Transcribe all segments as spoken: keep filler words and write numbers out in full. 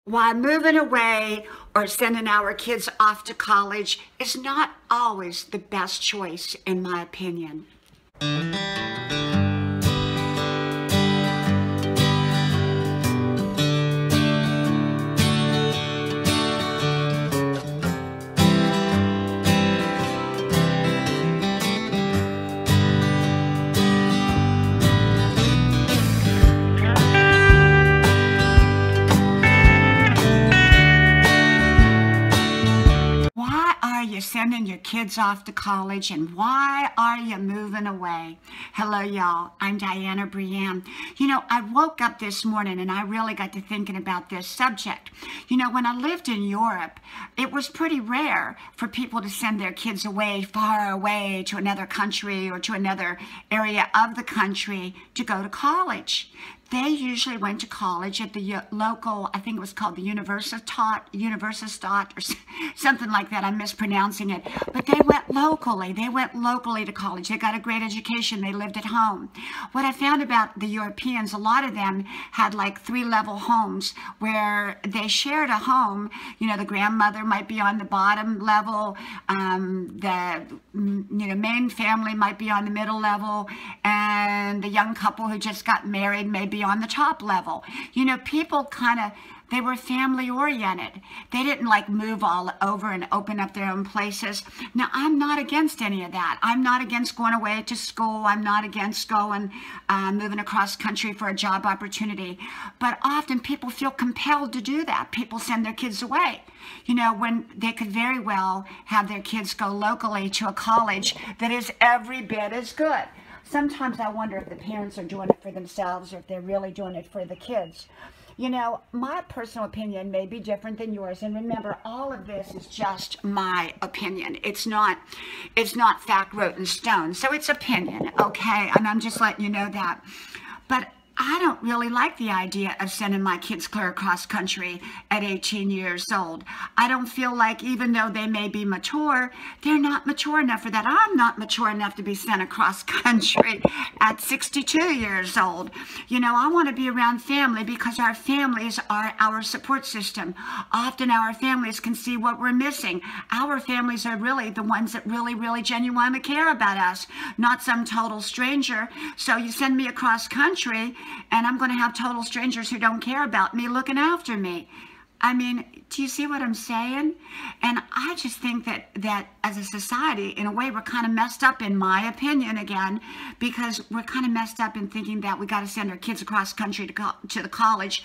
While moving away or sending our kids off to college is not always the best choice, in my opinion. You're sending your kids off to college, and why are you moving away? Hello, y'all. I'm Diana Brienne. You know, I woke up this morning and I really got to thinking about this subject. You know, when I lived in Europe, it was pretty rare for people to send their kids away, far away to another country or to another area of the country to go to college. They usually went to college at the local, I think it was called the Universitat, Universitat, or something like that. I'm mispronouncing it. But they went locally. They went locally to college. They got a great education. They lived at home. What I found about the Europeans, a lot of them had like three-level homes where they shared a home. You know, the grandmother might be on the bottom level. Um, the you know main family might be on the middle level. And the young couple who just got married maybe on the top level. You know, people kind of, they were family oriented. They didn't like move all over and open up their own places. Now, I'm not against any of that. I'm not against going away to school. I'm not against going, uh, moving across country for a job opportunity. But often people feel compelled to do that. People send their kids away. You know, when they could very well have their kids go locally to a college that is every bit as good. Sometimes I wonder if the parents are doing it for themselves or if they're really doing it for the kids. You know, my personal opinion may be different than yours. And remember, all of this is just my opinion. It's not, it's not fact wrote in stone. So it's opinion, okay? And I'm just letting you know that. But I don't really like the idea of sending my kids clear across country at eighteen years old. I don't feel like, even though they may be mature, they're not mature enough for that. I'm not mature enough to be sent across country at sixty-two years old. You know, I want to be around family because our families are our support system. Often our families can see what we're missing. Our families are really the ones that really, really genuinely care about us, not some total stranger. So you send me across country, and I'm going to have total strangers who don't care about me looking after me. I mean, do you see what I'm saying? And I just think that, that as a society, in a way, we're kind of messed up, in my opinion, again, because we're kind of messed up in thinking that we got to send our kids across country to, co to the college,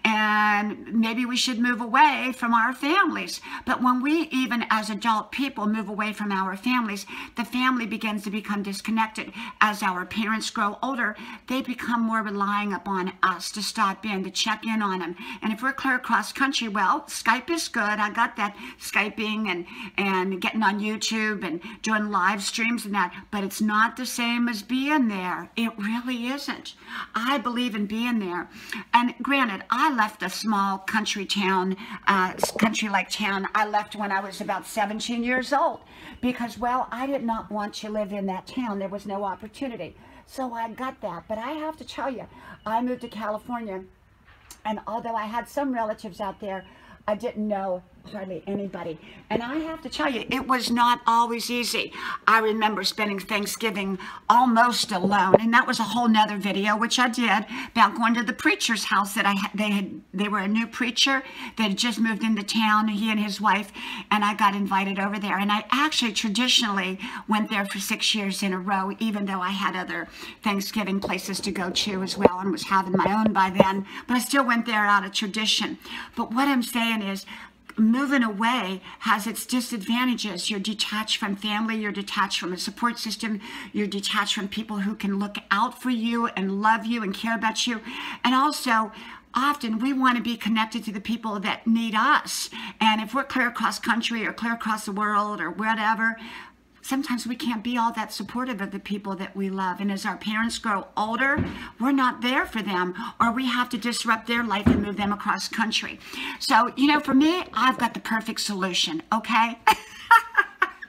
and maybe we should move away from our families. But when we, even as adult people, move away from our families, the family begins to become disconnected. As our parents grow older, they become more relying upon us to stop in, to check in on them. And if we're clear across country, well, Skype is good. I got that, Skyping and, and getting on YouTube and doing live streams and that, but it's not the same as being there. It really isn't. I believe in being there. And granted, I left a small country town, uh, country-like town. I left when I was about seventeen years old because, well, I did not want to live in that town. There was no opportunity. So I got that. But I have to tell you, I moved to California. And although I had some relatives out there, I didn't know hardly anybody. And I have to tell you, it was not always easy. I remember spending Thanksgiving almost alone, and that was a whole nother video, which I did, about going to the preacher's house that I had. They had, they were a new preacher that had just moved into town, he and his wife, and I got invited over there. And I actually traditionally went there for six years in a row, even though I had other Thanksgiving places to go to as well, and was having my own by then, but I still went there out of tradition. But what I'm saying is, moving away has its disadvantages. You're detached from family, you're detached from a support system, you're detached from people who can look out for you and love you and care about you. And also, often we want to be connected to the people that need us. And if we're clear across country or clear across the world or whatever, sometimes we can't be all that supportive of the people that we love. And as our parents grow older, we're not there for them, or we have to disrupt their life and move them across country. So, you know, for me, I've got the perfect solution, okay?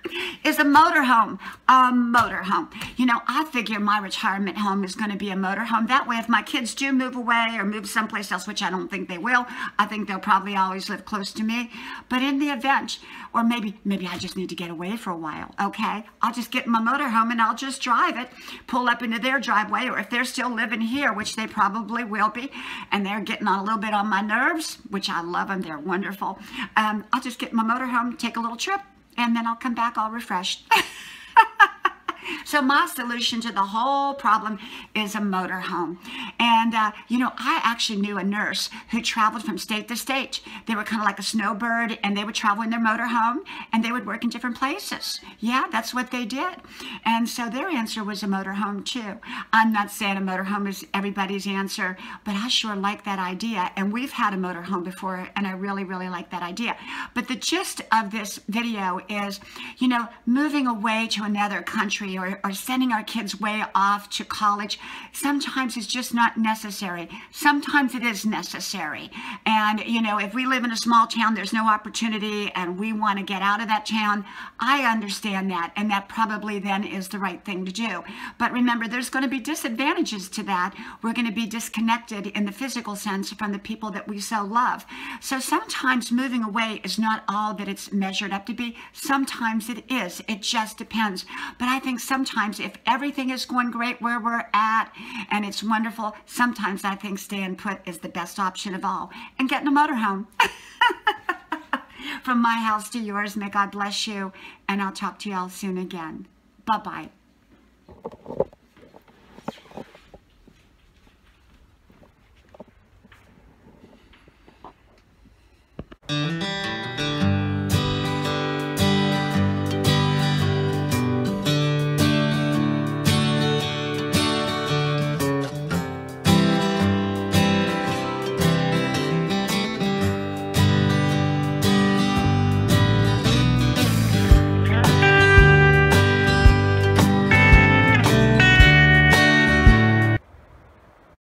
is a motorhome. A motorhome. You know, I figure my retirement home is going to be a motorhome. That way, if my kids do move away or move someplace else, which I don't think they will, I think they'll probably always live close to me. But in the event, or maybe maybe I just need to get away for a while, okay? I'll just get in my motorhome and I'll just drive it, pull up into their driveway, or if they're still living here, which they probably will be, and they're getting on a little bit on my nerves, which I love them, they're wonderful, um, I'll just get in my motorhome, take a little trip, and then I'll come back all refreshed. So my solution to the whole problem is a motorhome. And, uh, you know, I actually knew a nurse who traveled from state to state. They were kind of like a snowbird, and they would travel in their motorhome, and they would work in different places. Yeah, that's what they did. And so their answer was a motorhome, too. I'm not saying a motorhome is everybody's answer, but I sure like that idea. And we've had a motorhome before, and I really, really like that idea. But the gist of this video is, you know, moving away to another country or, or sending our kids way off to college, sometimes it's just not necessary. Sometimes it is necessary. And, you know, if we live in a small town, there's no opportunity, and we want to get out of that town, I understand that, and that probably then is the right thing to do. But remember, there's going to be disadvantages to that. We're going to be disconnected in the physical sense from the people that we so love. So sometimes moving away is not all that it's measured up to be. Sometimes it is. It just depends. But I think sometimes if everything is going great where we're at and it's wonderful, sometimes I think staying put is the best option of all. And getting a motorhome. From my house to yours, may God bless you. And I'll talk to you all soon again. Bye-bye. Mm-hmm.